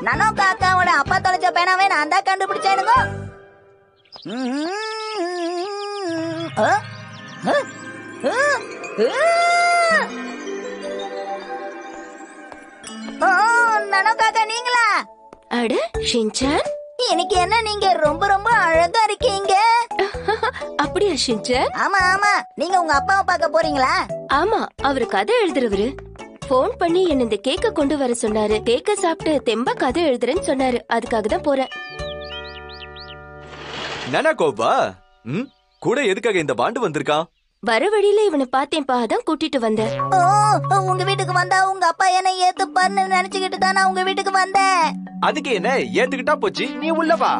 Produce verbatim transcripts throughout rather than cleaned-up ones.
நனோகா அக்காவோட அப்பா தொலைச்ச பேனாவே நான் தான் கண்டுபிடிச்சேனுங்க. நனோகா அக்கா நீங்களா? அட ஷின்சான், இன்னைக்கு என்ன நீங்க ரொம்ப ரொம்ப அழகா இருக்கீங்க. அப்படியா ஷின்சான்? ஆமா ஆமா, நீங்க உங்க அப்பாவை பார்க்க போறீங்களா? ஆமா, அவரு கதை எழுதுறவரு. போன் பண்ணி என்ன இந்த கேக்க கொண்டு வர சொன்னாரு. கேக்க சாப்பிட்டு தெம்பா கதை எழுதுறேன்னு சொன்னாரு. அதுக்காக தான் போறேன். நனகோபா, ம் கூட எதுக்காக இந்த பாண்டு வந்திருக்கான்? வர வழியில இவனை பார்த்தேன்பா, அதான் கூட்டிட்டு வந்தேன். ஓ, உங்க வீட்டுக்கு வந்தா உங்க அப்பா என்ன ஏத்துப்பாருன்னு நினைச்சுக்கிட்டு தான் நான் உங்க வீட்டுக்கு வந்தேன். அதுக்கு என்ன, ஏத்துக்கிட்டா போச்சு, நீ உள்ள வா.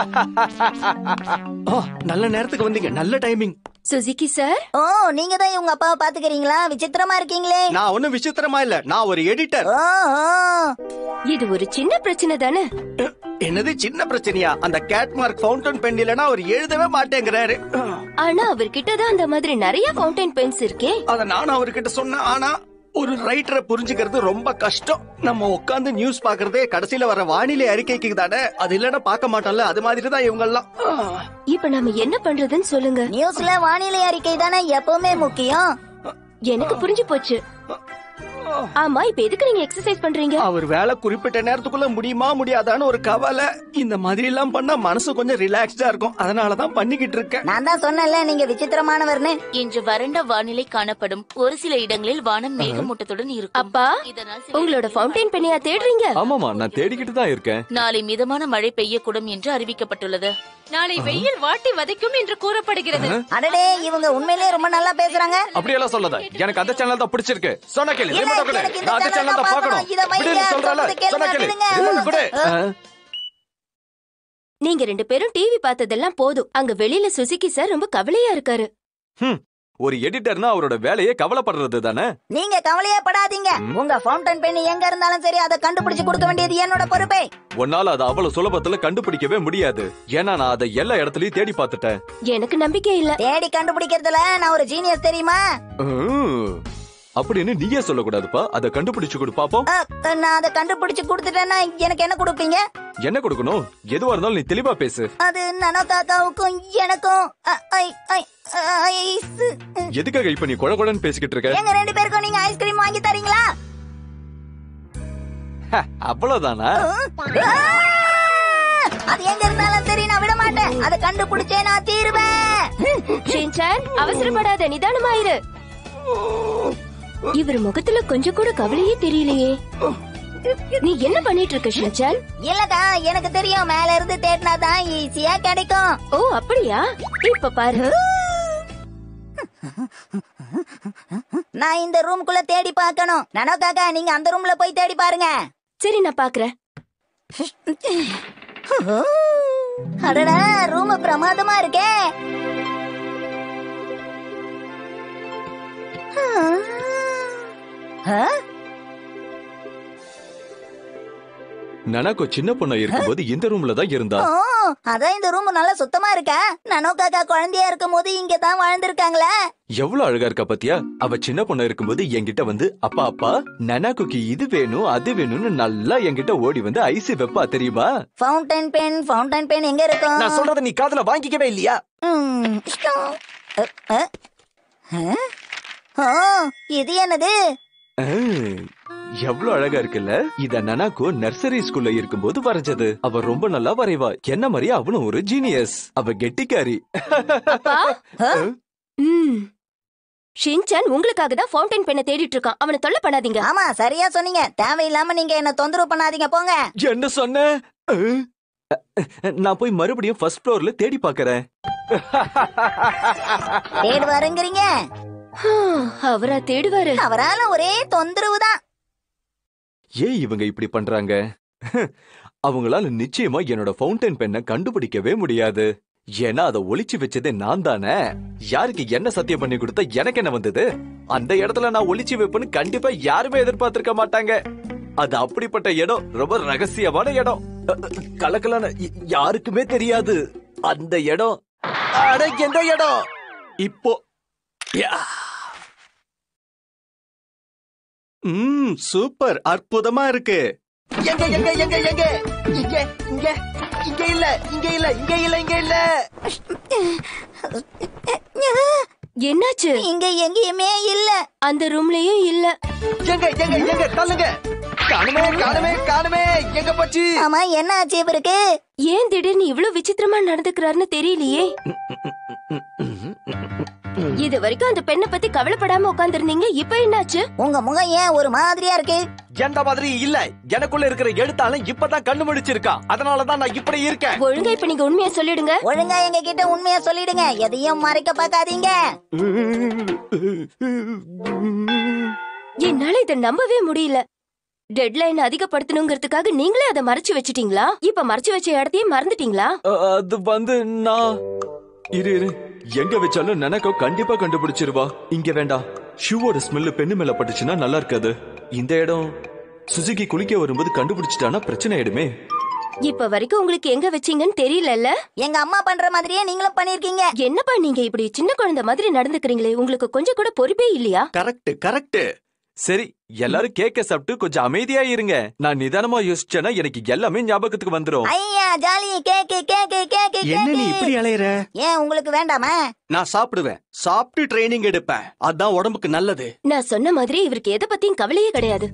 நல்ல நேரத்துக்கு வந்தீங்க, நல்ல டைமிங். Suzuki sir. ஓ, நீங்க தான் உங்க அப்பாவை பாத்துக்கிறீங்களா? விசித்திரமா இருக்கீங்களே. நான் ஒண்ணும் விசித்திரமா இல்ல, நான் ஒரு எடிட்டர். இது ஒரு சின்ன பிரச்சனை தானே? என்னது சின்ன பிரச்சனையா? அந்த கேட்மார்க் ஃபவுண்டன் பென் இல்லனா அவர் எழுதவே மாட்டேங்கிறாரு. ஆனா அவர்கிட்ட தான் அந்த மாதிரி நிறைய ஃபவுண்டன் பென்ஸ் இருக்கே. அத நான் அவர்கிட்ட சொன்னேன். ஆனா ஒரு ரைட்டரை புரிஞ்சுக்கிறது ரொம்ப கஷ்டம். நம்ம உட்கார்ந்து நியூஸ் பாக்குறதே கடைசியில வர வானிலை அறிக்கைக்கு தானே. அது இல்லன்னா பார்க்க மாட்டோம்ல, அது மாதிரி தான் இவங்க எல்லாம். இப்ப நம்ம என்ன பண்றதுன்னு சொல்லுங்க. நியூஸ்ல வானிலை அறிக்கை தானே எப்பவுமே முக்கியம். எனக்கு புரிஞ்சு போச்சு. ஆமா, இப்ப எதுக்கு நீங்க எக்ஸசைஸ் பண்றீங்க? அவர் வேலை குறிப்பிட்ட நேரத்துக்குள்ள முடியுமா முடியாதான்னு ஒரு கவலை. இந்த மாதிரி எல்லாம் பண்ணா மனசு கொஞ்சம் ரிலாக்ஸ்டா இருக்கும். அதனாலதான் பண்ணிக்கிட்டு இருக்கேன். நான் தான் சொன்னேன்ல நீங்க விசித்திரமானவர்னு. இன்று வறண்ட வானிலை காணப்படும். ஒரு சில இடங்களில் வானம் மேகமூட்டத்துடன் இருக்கும். அப்பா, உங்களோட ஃபவுண்டன் பென்னையா தேடுறீங்க? ஆமாமா, நான் தேடிக்கிட்டு தான் இருக்கேன். நாளை மிதமான மழை பெய்யக்கூடும் என்று அறிவிக்கப்பட்டுள்ளது. நாளை வெயில் வாட்டி வதைக்கும் என்று கூறப்படுகிறது. அடடே, இவங்க உண்மையிலேயே ரொம்ப நல்லா பேசுறாங்க. அப்படியெல்லாம் சொல்லாத, எனக்கு அந்த சேனல் தான் பிடிச்சிருக்கு. சொன்ன கேளு, ரிமோட் கொடு. நான் அந்த சேனல் தான் பார்க்கணும். இப்படி சொல்றல, சொன்ன கேளு, ரிமோட் கொடு. நீங்க ரெண்டு பேரும் டிவி பார்த்ததெல்லாம் போதும். அங்க வெளியில சுசுகி சார் ரொம்ப கவலையா இருக்காரு. ஒரு எடிட்டர்னா அவரோட வேலையே கவலைப்படுறது தானே. நீங்க கவலையே படாதீங்க. உங்க ஃபவுண்டன் பென் எங்க இருந்தாலும் சரி, அதை கண்டுபிடிச்சு கொடுக்க வேண்டியது என்னோட பொறுப்பே. ஒன்னால அதை அவ்வளவு சுலபத்துல கண்டுபிடிக்கவே முடியாது. ஏன்னா நான் அதை எல்லா இடத்துலயும் தேடி பார்த்துட்டேன். எனக்கு நம்பிக்கை இல்ல. தேடி கண்டுபிடிக்கிறதுல நான் ஒரு ஜீனியஸ் தெரியுமா? அப்படின்னு நீயே சொல்லக்கூடாதுப்பா. அதை கண்டுபிடிச்சு கொடு பாப்போம். நான் அதை கண்டுபிடிச்சு கொடுத்துட்டேன்னா எனக்கு என்ன கொடுப்பீங்க? என்ன கொடுக்கணும்? எதுவா இருந்தாலும் நீ தெளிவா பேசு. அது நனோகாக்காவுக்கும் எனக்கும் எதுக்காக இப்ப நீ கொழ கொழன்னு பேசிக்கிட்டு இருக்க? எங்க ரெண்டு பேருக்கும் நீங்க ஐஸ்கிரீம் வாங்கி தரீங்களா? அவ்வளவுதானா? அது எங்க இருந்தாலும் சரி, நான் விட மாட்டேன். அதை கண்டுபிடிச்சே நான் தீருவேன். ஷின்சான், அவசரப்படாத, நிதானமாயிரு. இவர் முகத்துல கொஞ்சம் கூட கவலையே தெரியலையே. நீ என்ன பண்ணிட்டு இருக்க ஷின்சான்? இல்லக்கா, எனக்கு தெரியும், மேல இருந்து தேடினாதான் ஈஸியா கிடைக்கும். ஓ அப்படியா? இப்ப பாரு. நான் இந்த ரூம்குள்ள தேடி பார்க்கணும். நனோகாக்கா, நீங்க அந்த ரூம்ல போய் தேடி பாருங்க. சரி, நான் பாக்குறேன். அடடா, ரூம் பிரமாதமா இருக்கே. நனகோ சின்ன பொண்ணா இருக்கும்போது இந்த ரூம்ல தான் இருந்தா. அதான் இந்த ரூம் நல்லா சுத்தமா இருக்கா. நனோகாக்கா குழந்தையா இருக்கும் போது இங்க தான் வாழ்ந்திருக்காங்களா? எவ்வளவு அழகா இருக்கா பாத்தியா? அவ சின்ன பொண்ணா இருக்கும்போது என்கிட்ட வந்து அப்பா அப்பா நனகோக்கு இது வேணும் அது வேணும்னு நல்லா என்கிட்ட ஓடி வந்து ஐஸ் வெப்பா, தெரியுமா? ஃபவுண்டன் பென் ஃபவுண்டன் பென் எங்க இருக்கும்? நான் சொல்றத நீ காதுல வாங்கிக்கவே இல்லையா? இது என்னது? எவ்வளவு அழகா இருக்குல்ல. இத நனாக்கோ நர்சரி ஸ்கூல்ல இருக்கும்போது வரைஞ்சது. அவ ரொம்ப நல்லா வரைவா. என்ன மாதிரியா அவனும் ஒரு ஜீனியஸ். அவ கெட்டிக்காரி. ஷின்சான் உங்களுக்காக தான் ஃபவுண்டன் பென்னை தேடிட்டு இருக்கான். அவனை தொல்லை பண்ணாதீங்க. ஆமா, சரியா சொன்னீங்க. தேவையில்லாம நீங்க என்ன தொந்தரவு பண்ணாதீங்க, போங்க. என்ன சொன்ன? நான் போய் மறுபடியும் ஃபர்ஸ்ட் ஃப்ளோர்ல தேடி பாக்குறேன். தேடி வரங்கறீங்க? அவரா தேடுவாரு? அவரால ஒரே தொந்தரவு தான். ஏன் இவங்க இப்படி பண்றாங்க? அவங்களால நிச்சயமா என்னோட ஃபவுண்டன் பென்னை கண்டுபிடிக்கவே முடியாது. ஏன்னா அதை ஒளிச்சு வச்சதே நான் தானே. யாருக்கு என்ன சத்தியம் பண்ணி கொடுத்தா எனக்கு என்ன வந்தது? அந்த இடத்துல நான் ஒளிச்சு வைப்பேன்னு கண்டிப்பா யாருமே எதிர்பார்த்திருக்க மாட்டாங்க. அது அப்படிப்பட்ட இடம், ரொம்ப ரகசியமான இடம், கலக்கலான, யாருக்குமே தெரியாது அந்த இடம். அட, எந்த இடம்? இப்போ ம் சூப்பர், அற்புதமா இருக்கு. எங்க எங்க எங்க எங்க இங்க இங்க இங்க இல்ல இங்க இல்ல இங்க இல்ல இங்க இல்ல. என்னாச்சு? இங்க எங்கேயுமே இல்ல. அந்த ரூம்லயும் இல்ல. எங்க எங்க எங்க தள்ளுங்க. காணுமே காணுமே காணுமே எங்க போச்சு? ஆமா, என்ன ஆச்சு இவருக்கு? ஏன் திடீர்னு இவ்வளவு விசித்திரமா நடந்துக்கிறாருன்னு தெரியலையே. இது வரைக்கும் அந்த பெண்ணை பத்தி கவலைப்படாம உட்கார்ந்திருந்தீங்க, இப்ப என்னாச்சு? உங்க முகம் ஏன் ஒரு மாதிரியா இருக்கு? எந்த மாதிரி இல்ல, எனக்குள்ள இருக்கிற எழுத்தாலும் இப்பதான் கண்ணு முடிச்சிருக்கா, அதனாலதான் நான் இப்படி இருக்கேன். ஒழுங்கா இப்ப நீங்க உண்மையா சொல்லிடுங்க. ஒழுங்கா எங்க கிட்ட உண்மையா சொல்லிடுங்க, எதையும் மறைக்க பார்க்காதீங்க. என்னால இத நம்பவே முடியல. டெட்லைன் அதிகப்படுத்தணுங்கிறதுக்காக நீங்களே அதை மறைச்சு வச்சிட்டீங்களா? இப்ப மறைச்சு வச்ச இடத்தையும் மறந்துட்டீங்களா? அது வந்து நான் இரு இரு எங்க வச்சாலும் நினைக்க கண்டிப்பா கண்டுபிடிச்சிருவா. இங்க வேண்டாம், ஷூவோட ஸ்மெல்லு பெண்ணு மேல பட்டுச்சுன்னா நல்லா இருக்காது. இந்த இடம் சுசுகி குளிக்க வரும்போது கண்டுபிடிச்சிட்டானா பிரச்சனை ஆயிடுமே. இப்ப வரைக்கும் உங்களுக்கு எங்க வச்சீங்கன்னு தெரியலல்ல? எங்க அம்மா பண்ற மாதிரியே நீங்களும் பண்ணிருக்கீங்க. என்னப்பா நீங்க இப்படி சின்ன குழந்தை மாதிரி நடந்துக்கிறீங்களே, உங்களுக்கு கொஞ்சம் கூட பொறுப்பே இல்லையா? Correct correct. சரி, எல்லாரும் கேக்க சாப்பிட்டு கொஞ்சம் அமைதியா இருங்க. நான் நிதானமா யோசிச்சேன்னா எனக்கு எல்லாமே ஞாபகத்துக்கு வந்துரும். ஐயா ஜாலி, கேக்கு கேக்கு கேக்கு. என்ன நீ இப்படி அலையற? ஏன் உங்களுக்கு வேண்டாமா? நான் சாப்பிடுவேன், சாப்பிட்டு ட்ரைனிங் எடுப்பேன், அதான் உடம்புக்கு நல்லது. நான் சொன்ன மாதிரி இவருக்கு எதை பத்தியும் கவலையே கிடையாது.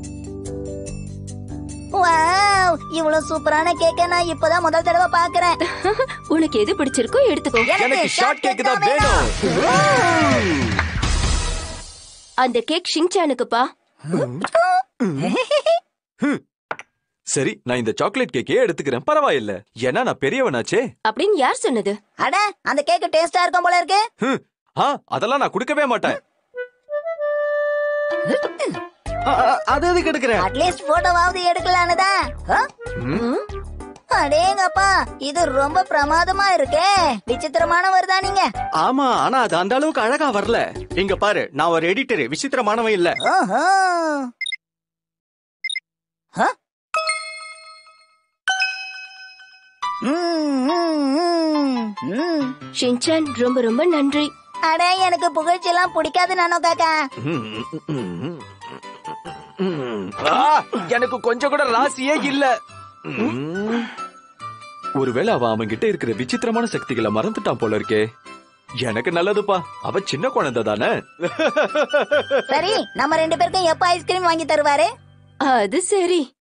வாவ், இவ்வளவு சூப்பரான கேக்க நான் இப்பதான் முதல் தடவை பாக்குறேன். உனக்கு எது பிடிச்சிருக்கோ எடுத்துக்கோ. எனக்கு ஷார்ட் கேக் தான் வேணும். அந்த கேக் ஷிங்சானுக்குப்பா. சரி, நான் இந்த சாக்லேட் கேக்கே எடுத்துக்கிறேன், பரவாயில்ல. ஏன்னா நான் பெரியவனாச்சே. அப்படின்னு யார் சொன்னது? அட, அந்த கேக் டேஸ்டா இருக்கும் போல இருக்கு. ஆ, அதெல்லாம் நான் கொடுக்கவே மாட்டேன். அது எதுக்கு எடுக்கிற? அட்லீஸ்ட் போட்டோவாவது எடுக்கலான்னு தான். அடேங்கப்பா, இது ரொம்ப பிரமாதமா இருக்கே. விசித்திரமானவர் தான் நீங்க. ஆமா, ஆனா அது அந்த அளவுக்கு அழகா வரல. இங்க பாரு, நான் ஒரு எடிட்டர், விசித்திரமானவன் இல்ல. ஓஹோ. ஷின்சான், ரொம்ப ரொம்ப நன்றி. அட, எனக்கு புகழ்ச்சி எல்லாம் பிடிக்காது நானோ காக்கா. எனக்கு கொஞ்சம் கூட ராசியே இல்ல. ஒருவேளை அவ அவன் கிட்ட இருக்கிற விசித்திரமான சக்திகளை மறந்துட்டான் போல இருக்கே. எனக்கு நல்லதுப்பா, அவ சின்ன குழந்தை தானே. சரி, நம்ம ரெண்டு பேருக்கும் எப்ப ஐஸ்கிரீம் வாங்கி தருவாரு? அது சரி.